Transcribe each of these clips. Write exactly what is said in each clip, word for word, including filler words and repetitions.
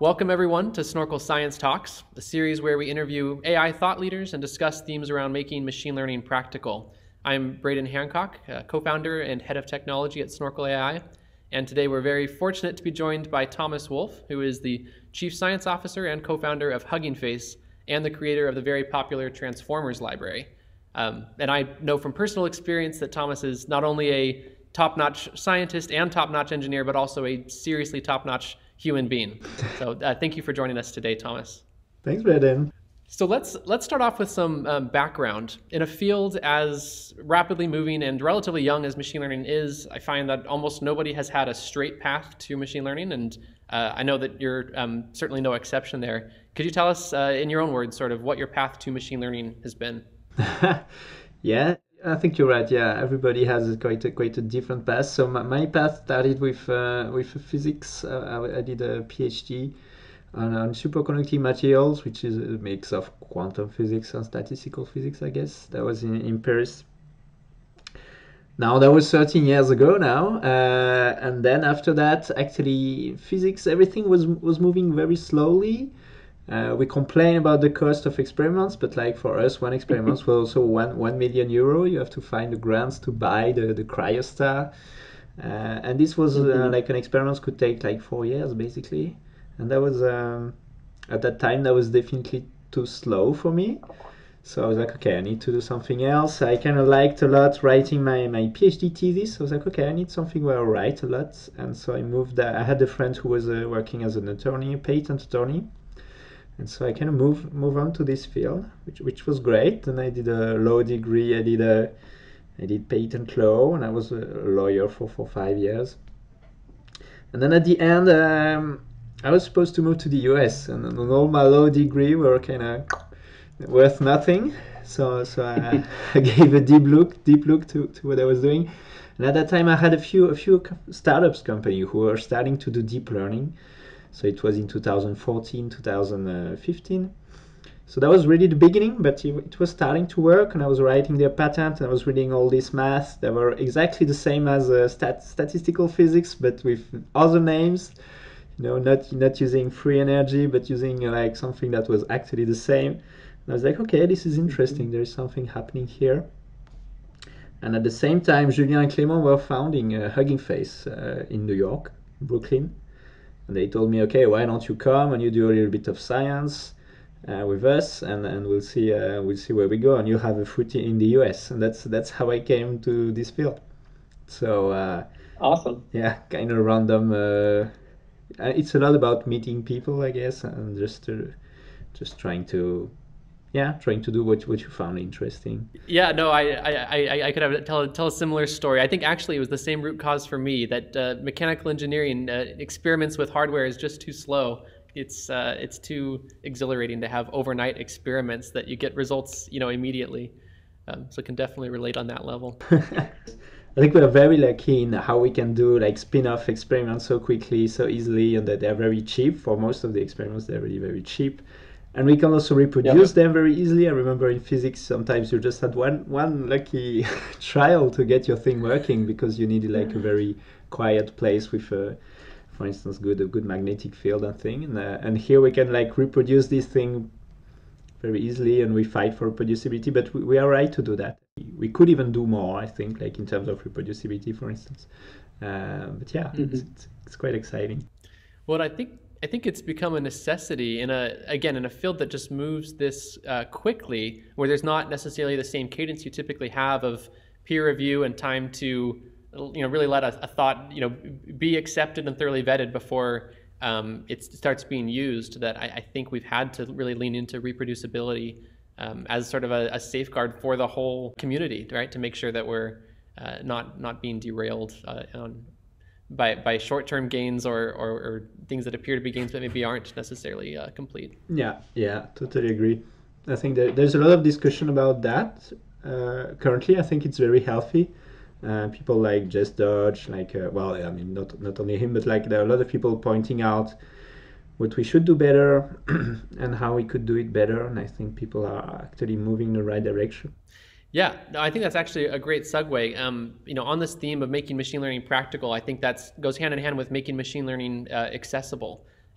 Welcome everyone to Snorkel Science Talks, a series where we interview A I thought leaders and discuss themes around making machine learning practical. I'm Braden Hancock, uh, co-founder and head of technology at Snorkel A I, and today we're very fortunate to be joined by Thomas Wolf, who is the Chief Science Officer and co-founder of Huggingface and the creator of the very popular Transformers library. Um, and I know from personal experience that Thomas is not only a top-notch scientist and top-notch engineer, but also a seriously top-notch human being. So uh, thank you for joining us today, Thomas. Thanks, Braden. So let's let's start off with some um, background. In a field as rapidly moving and relatively young as machine learning is, I find that almost nobody has had a straight path to machine learning, and uh, I know that you're um, certainly no exception there. Could you tell us, uh, in your own words, sort of what your path to machine learning has been? Yeah, I think you're right. Yeah, everybody has quite a, quite a different path. So my, my path started with uh, with physics. Uh, I, I did a PhD on, on superconducting materials, which is a mix of quantum physics and statistical physics, I guess. That was in, in Paris. Now that was thirteen years ago now, uh, and then after that, actually, physics, everything was was moving very slowly. Uh, we complain about the cost of experiments, but like for us, one experiment was also one one million euro. You have to find the grants to buy the the cryostar, uh, and this was uh, like an experiment could take like four years basically, and that was um, at that time that was definitely too slow for me. So I was like, okay, I need to do something else. I kind of liked a lot writing my my PhD thesis. So I was like, okay, I need something where I write a lot, and so I moved. Uh, I had a friend who was uh, working as an attorney, a patent attorney. And so I kind of move move on to this field, which which was great. And I did a law degree. I did a I did patent law, and I was a lawyer for, for five years. And then at the end, um, I was supposed to move to the U S, and, and all my law degree were kind of worth nothing. So so I, I gave a deep look deep look to, to what I was doing. And at that time, I had a few a few startups company who were starting to do deep learning. So it was in two thousand fourteen, two thousand fifteen. So that was really the beginning, but it was starting to work, and I was writing their patent, and I was reading all this math that were exactly the same as uh, stat statistical physics, but with other names. You know, not not using free energy, but using uh, like something that was actually the same. And I was like, okay, this is interesting. There is something happening here. And at the same time, Julien and Clément were founding uh, Huggingface uh, in New York, Brooklyn. And they told me, okay, why don't you come and you do a little bit of science uh, with us, and, and we'll see uh, we'll see where we go, and you have a foot in the U S. And that's that's how I came to this field. So uh, awesome. Yeah, kind of random. Uh, it's a lot about meeting people, I guess, and just uh, just trying to. Yeah, trying to do what what you found interesting. Yeah, no, I I, I, I could have tell tell a similar story. I think actually it was the same root cause for me, that uh, mechanical engineering uh, experiments with hardware is just too slow. It's uh, it's too exhilarating to have overnight experiments that you get results, you know, immediately. Um, so I can definitely relate on that level. I think we're very lucky in how we can do like spin-off experiments so quickly, so easily, and that they're very cheap. For most of the experiments, they're really very cheap. And we can also reproduce yeah. them very easily. I remember in physics, sometimes you just had one one lucky trial to get your thing working, because you needed like a very quiet place with, a, for instance, good a good magnetic field and thing. And, uh, and here we can like reproduce this thing very easily, and we fight for reproducibility. But we, we are right to do that. We could even do more, I think, like in terms of reproducibility, for instance. Uh, but yeah, mm-hmm. it's, it's quite exciting. Well, I think. I think it's become a necessity in a, again, in a field that just moves this uh, quickly, where there's not necessarily the same cadence you typically have of peer review and time to, you know, really let a, a thought, you know, be accepted and thoroughly vetted before um, it starts being used. That I, I think we've had to really lean into reproducibility um, as sort of a, a safeguard for the whole community, right? To make sure that we're uh, not not being derailed uh, on. by by short-term gains or, or, or things that appear to be gains but maybe aren't necessarily uh, complete. Yeah, yeah, totally agree. I think that there's a lot of discussion about that uh, currently. I think it's very healthy. Uh, people like Jess Dodge, like, uh, well, I mean, not not only him, but like there are a lot of people pointing out what we should do better and how we could do it better. And I think people are actually moving in the right direction. Yeah, no, I think that's actually a great segue. Um, you know, on this theme of making machine learning practical, I think that goes hand in hand with making machine learning uh, accessible.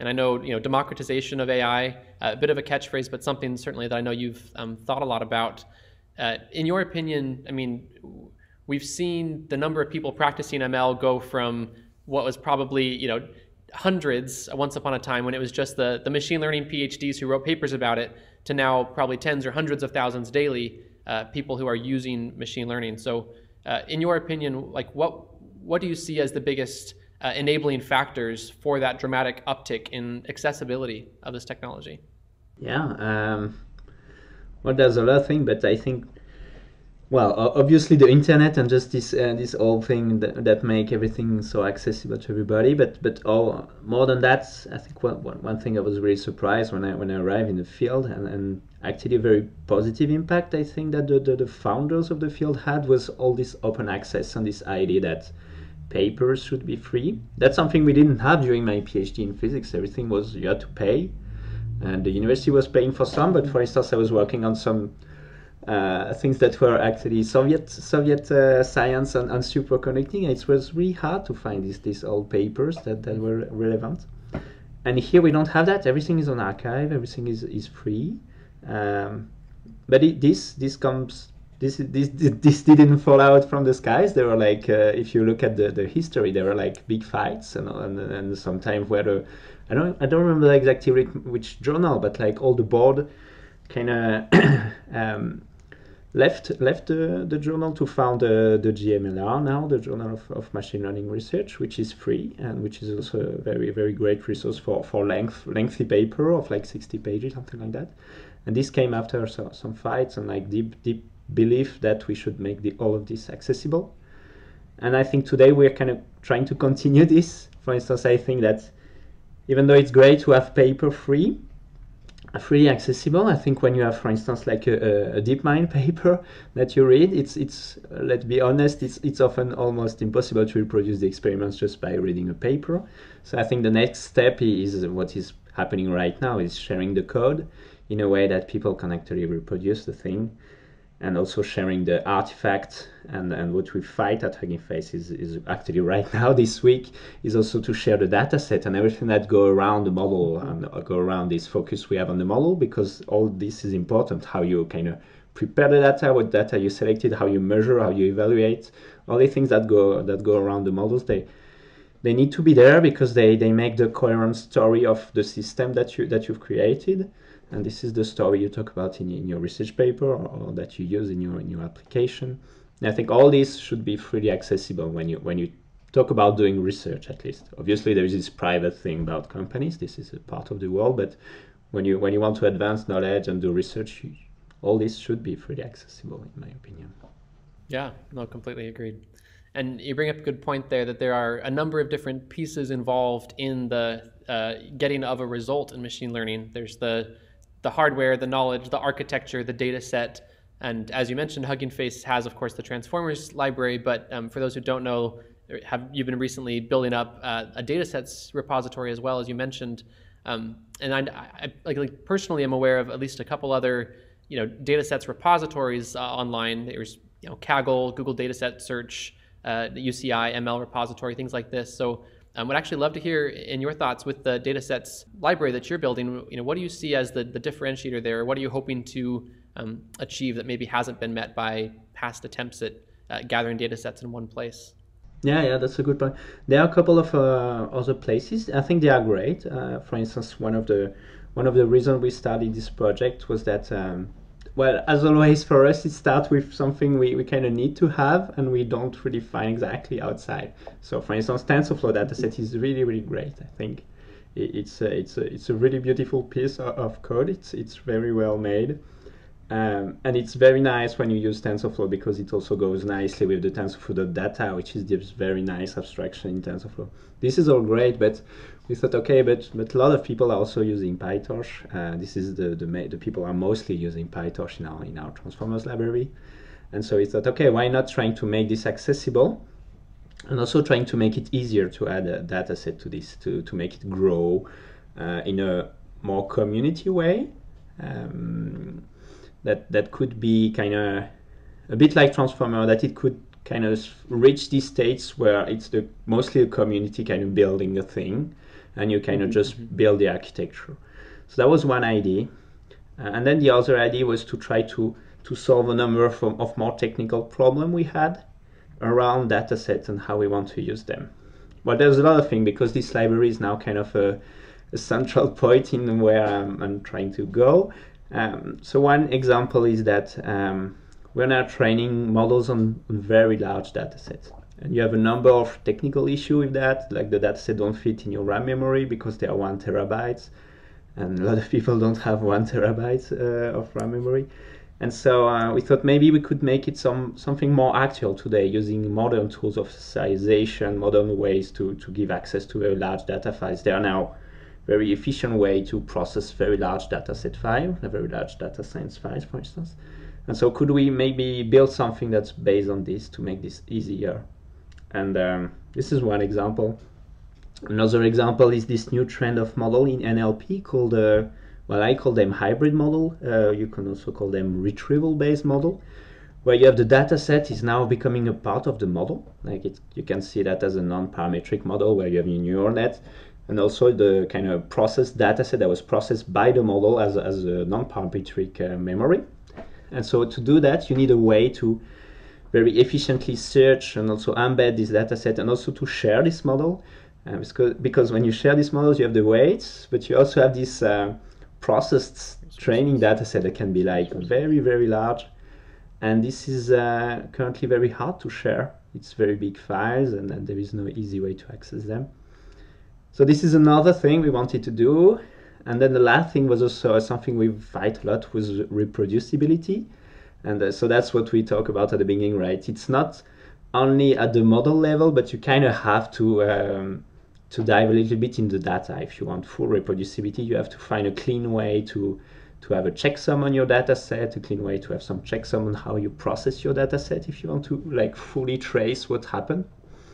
And I know, you know, democratization of A I, uh, a bit of a catchphrase, but something certainly that I know you've um, thought a lot about. Uh, in your opinion, I mean, we've seen the number of people practicing M L go from what was probably, you know, hundreds once upon a time when it was just the, the machine learning PhDs who wrote papers about it, to now probably tens or hundreds of thousands daily, uh, people who are using machine learning. So uh, in your opinion, like what what do you see as the biggest uh, enabling factors for that dramatic uptick in accessibility of this technology? Yeah, um, well, there's a lot of things, but I think, well, obviously the internet and just this uh, this whole thing that, that make everything so accessible to everybody. But but all more than that, I think one, one thing I was really surprised when I when I arrived in the field, and, and actually a very positive impact I think that the, the, the founders of the field had, was all this open access and this idea that papers should be free. That's something we didn't have during my PhD in physics. Everything was, you had to pay, and the university was paying for some. But for instance, I was working on some Uh, things that were actually Soviet Soviet uh, science and, and superconducting. It was really hard to find these these old papers that, that were relevant. And here we don't have that. Everything is on archive. Everything is, is free. Um, but it, this this comes this this this didn't fall out from the skies. There were like uh, if you look at the, the history, there were like big fights and and, and sometimes where the I don't I don't remember exactly which journal, but like all the board kind of um, left left the, the journal to found uh, the G M L R now, the Journal of, of Machine Learning Research, which is free and which is also a very very great resource for for length lengthy paper of like sixty pages, something like that. And this came after so, some fights and like deep deep belief that we should make the, all of this accessible. And I think today we're kind of trying to continue this. For instance, I think that even though it's great to have paper free, freely accessible, I think when you have, for instance, like a, a DeepMind paper that you read, it's it's uh, let's be honest, it's it's often almost impossible to reproduce the experiments just by reading a paper. So I think the next step is what is happening right now, is sharing the code in a way that people can actually reproduce the thing, and also sharing the artifacts. And, and what we fight at Huggingface is, is actually right now, this week, is also to share the data set and everything that go around the model and go around this focus we have on the model, because all this is important, how you kind of prepare the data, what data you selected, how you measure, how you evaluate, all the things that go that go around the models. They they need to be there because they, they make the coherent story of the system that you that you've created. And this is the story you talk about in, in your research paper, or, or that you use in your in your application. And I think all this should be freely accessible when you when you talk about doing research, at least. Obviously, there is this private thing about companies. This is a part of the world, but when you when you want to advance knowledge and do research, you, all this should be freely accessible, in my opinion. Yeah, no, completely agreed. And you bring up a good point there, that there are a number of different pieces involved in the uh, getting of a result in machine learning. There's the the hardware, the knowledge, the architecture, the data set. And as you mentioned, Hugging Face has, of course, the transformers library. But um, for those who don't know, have you've been recently building up uh, a datasets repository as well, as you mentioned. Um, and I, I like, like personally am aware of at least a couple other, you know, datasets repositories uh, online. There's, you know, Kaggle, Google Dataset Search, uh, the U C I, M L repository, things like this. So I um, would actually love to hear in your thoughts with the datasets library that you're building. You know, what do you see as the, the differentiator there? What are you hoping to um, achieve that maybe hasn't been met by past attempts at uh, gathering datasets in one place? Yeah, yeah, that's a good point. There are a couple of uh, other places. I think they are great. Uh, for instance, one of the one of the reasons we started this project was that, um, well, as always for us, it starts with something we, we kind of need to have and we don't really find exactly outside. So, for instance, TensorFlow dataset is really, really great. I think it's a, it's a, it's a really beautiful piece of code. It's it's very well made. Um, and it's very nice when you use TensorFlow because it also goes nicely with the TensorFlow.data, which is this very nice abstraction in TensorFlow. This is all great, but we thought, okay, but but a lot of people are also using PyTorch. Uh, this is the the, the people are mostly using PyTorch in our in our transformers library, and so we thought, okay, why not trying to make this accessible, and also trying to make it easier to add a data set to this, to to make it grow uh, in a more community way. Um, that that could be kind of a bit like Transformer, that it could kind of reach these states where it's the mostly a community kind of building a thing, and you kind of Mm-hmm, just mm-hmm. build the architecture. So that was one idea. Uh, and then the other idea was to try to, to solve a number of, of more technical problems we had around datasets and how we want to use them. Well, there's a lot of things because this library is now kind of a, a central point in where I'm, I'm trying to go. Um, so one example is that um, we're now training models on, on very large datasets. And you have a number of technical issues with that, like the dataset don't fit in your RAM memory because they are one terabytes, and a lot of people don't have one terabyte uh, of RAM memory. And so uh, we thought maybe we could make it some something more actual today using modern tools of serialization, modern ways to, to give access to very large data files. There are now very efficient way to process very large data set file, a very large data science files, for instance. And so could we maybe build something that's based on this to make this easier? And um, this is one example. Another example is this new trend of model in N L P called, uh, well, I call them hybrid model. Uh, you can also call them retrieval-based model, where you have the data set is now becoming a part of the model. Like it, you can see that as a non-parametric model where you have your neural net, and also the kind of processed data set that was processed by the model as, as a non-parametric uh, memory. And so to do that, you need a way to very efficiently search and also embed this data set and also to share this model. Uh, because, because when you share these models, you have the weights, but you also have this uh, processed training data set that can be like very, very large. And this is uh, currently very hard to share. It's very big files, and, and there is no easy way to access them. So this is another thing we wanted to do. And then the last thing was also something we fight a lot was reproducibility. And uh, so that's what we talk about at the beginning, right? It's not only at the model level, but you kind of have to um, to dive a little bit in the data. If you want full reproducibility, you have to find a clean way to to have a checksum on your data set, a clean way to have some checksum on how you process your data set if you want to like fully trace what happened.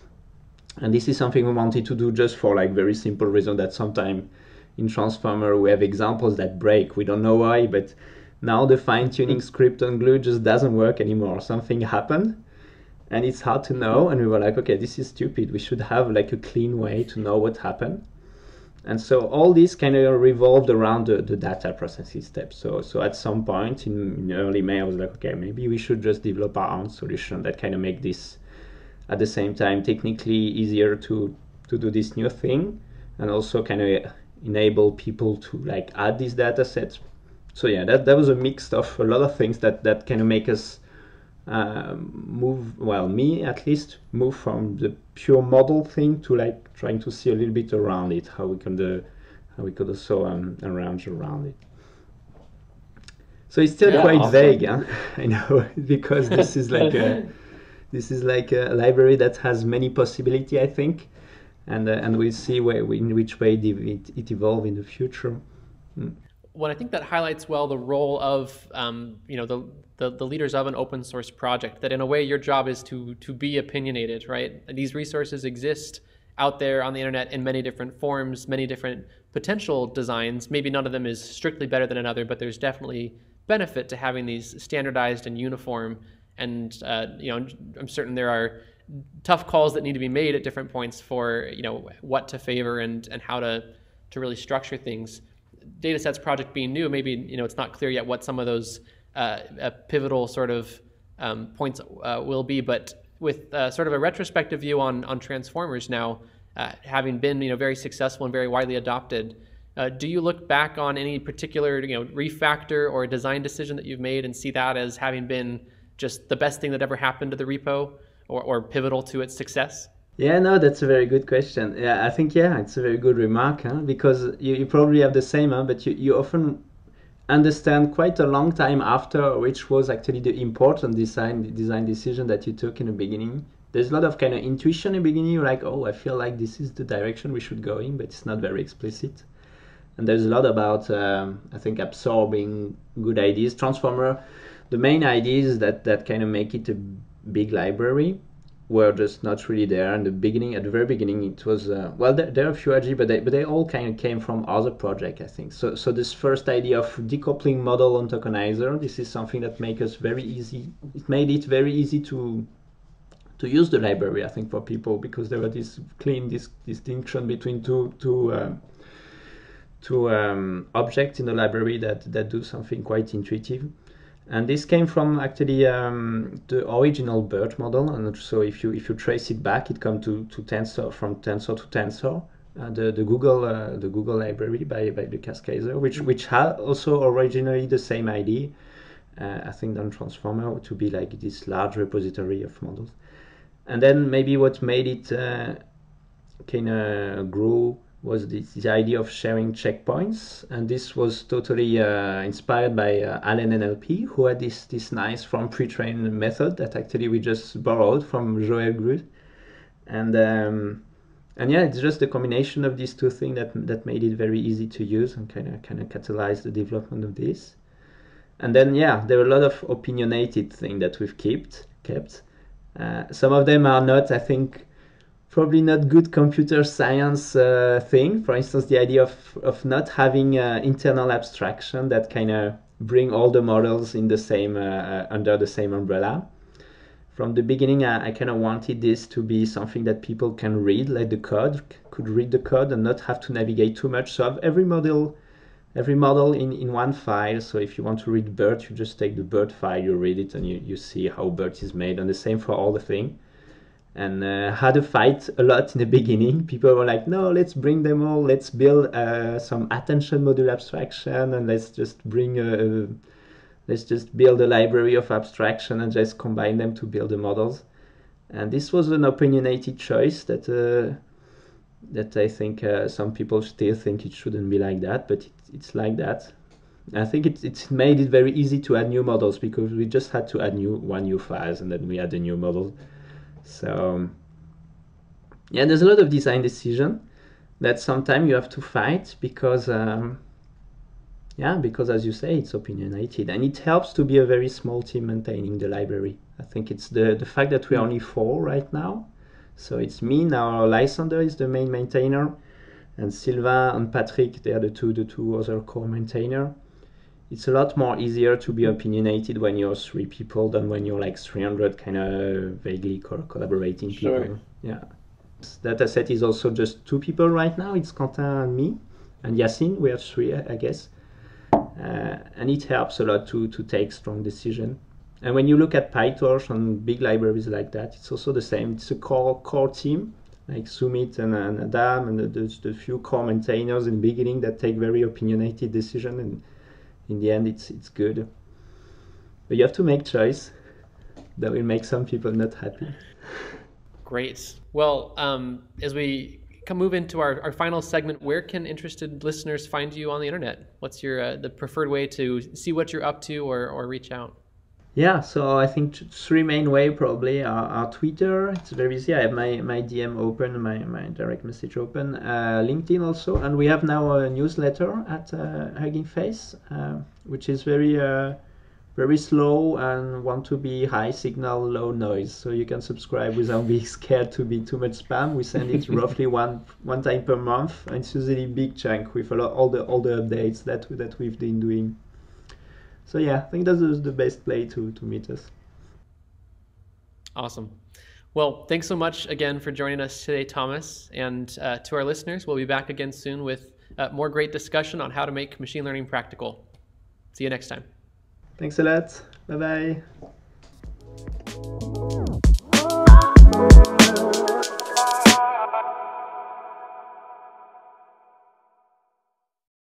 And this is something we wanted to do just for like very simple reason that sometimes in Transformer we have examples that break. We don't know why, but now the fine-tuning script on Glue just doesn't work anymore. Something happened and it's hard to know, and we were like, okay, this is stupid. We should have like a clean way to know what happened. And so all this kind of revolved around the, the data processing steps. So so at some point in, in early May, I was like, okay, maybe we should just develop our own solution that kind of make this at the same time technically easier to to do this new thing, and also kind of enable people to like add these data sets. So yeah, that, that was a mix of a lot of things that, that kind of make us um, move, well, me at least, move from the pure model thing to like trying to see a little bit around it, how we can uh, how we could also um, arrange around it. So it's still Yeah, quite awesome. vague, huh? I know, because this is like a this is like a library that has many possibility, I think, and uh, and we'll see where in which way it, it evolve in the future. Mm. Well, I think that highlights well the role of um, you know the, the the leaders of an open source project. That in a way, your job is to to be opinionated, right? And these resources exist out there on the internet in many different forms, many different potential designs. Maybe none of them is strictly better than another, but there's definitely benefit to having these standardized and uniform. And uh, you know, I'm certain there are tough calls that need to be made at different points for you know what to favor and and how to to really structure things. Datasets project being new, maybe you know it's not clear yet what some of those uh, uh, pivotal sort of um, points uh, will be. But with uh, sort of a retrospective view on on transformers now, uh, having been you know very successful and very widely adopted, uh, do you look back on any particular you know refactor or design decision that you've made and see that as having been just the best thing that ever happened to the repo, or, or pivotal to its success? Yeah, no, that's a very good question. Yeah, I think, yeah, it's a very good remark, huh? Because you, you probably have the same, huh? But you, you often understand quite a long time after which was actually the important design design decision that you took in the beginning. There's a lot of kind of intuition in the beginning. You're like, oh, I feel like this is the direction we should go in, but it's not very explicit. And there's a lot about, um, I think, absorbing good ideas. Transformer, the main ideas that, that kind of make it a big library were just not really there in the beginning. At the very beginning, it was uh, well, there, there are a few I G, but they but they all kind of came from other projects, I think. So so this first idea of decoupling model on tokenizer, this is something that makes us very easy. It made it very easy to to use the library, I think, for people, because there was this clean this distinction between two two um, two um, objects in the library that that do something quite intuitive. And this came from actually um, the original BERT model, and so if you if you trace it back, it comes to to tensor, from tensor to tensor. Uh, the the Google uh, the Google library by by Lucas Kaiser, which which had also originally the same idea. Uh, I think on Transformer to be like this large repository of models. And then maybe what made it uh, kind of grow was this, this idea of sharing checkpoints, and this was totally uh, inspired by uh, Allen N L P, who had this this nice from pre-trained method that actually we just borrowed from Joël Grus, and um, and yeah, it's just the combination of these two things that that made it very easy to use and kind of kind of catalyzed the development of this. And then yeah, there are a lot of opinionated things that we've kept kept. Uh, some of them are not, I think, probably not good computer science uh, thing. For instance, the idea of, of not having uh, internal abstraction that kind of bring all the models in the same uh, under the same umbrella. From the beginning, I, I kind of wanted this to be something that people can read, like the code, could read the code and not have to navigate too much. So have every model, every model in, in one file. So if you want to read BERT, you just take the BERT file, you read it, and you, you see how BERT is made. And the same for all the things. And uh, had a fight a lot in the beginning. People were like, no, let's bring them all. Let's build uh, some attention module abstraction, and let's just bring a, let's just build a library of abstraction and just combine them to build the models. And this was an opinionated choice that uh, that I think uh, some people still think it shouldn't be like that, but it, it's like that. I think it, it's made it very easy to add new models, because we just had to add new one new files and then we had a new model. So yeah, there's a lot of design decision that sometimes you have to fight, because um, yeah, because as you say, it's opinionated, and it helps to be a very small team maintaining the library. I think it's the the fact that we're only four right now. So it's me now, Lysander is the main maintainer, and Sylvain and Patrick, they are the two the two other core maintainer. It's a lot more easier to be opinionated when you're three people than when you're like three hundred kind of vaguely co collaborating people. Sure. Yeah. Dataset is also just two people right now. It's Quentin and me, and Yacine. We have three, I guess. Uh, and it helps a lot to, to take strong decision. And when you look at PyTorch and big libraries like that, it's also the same. It's a core core team, like Sumit and, and Adam, and the, the, the few core maintainers in the beginning that take very opinionated decision, and in the end, it's it's good. But you have to make choice that will make some people not happy. Great. Well, um, as we come move into our, our final segment, where can interested listeners find you on the internet? What's your uh, the preferred way to see what you're up to, or, or reach out? Yeah, so I think three main way probably are, are Twitter. It's very easy. I have my, my D M open, my, my direct message open. Uh, LinkedIn also, and we have now a newsletter at uh, Huggingface, uh, which is very uh, very slow and want to be high signal, low noise. So you can subscribe without being scared to be too much spam. We send it roughly one one time per month, and it's usually a big chunk with a lot all the all the updates that that we've been doing. So yeah, I think that's the best place to, to meet us. Awesome. Well, thanks so much again for joining us today, Thomas. And uh, to our listeners, we'll be back again soon with uh, more great discussion on how to make machine learning practical. See you next time. Thanks a lot. Bye-bye.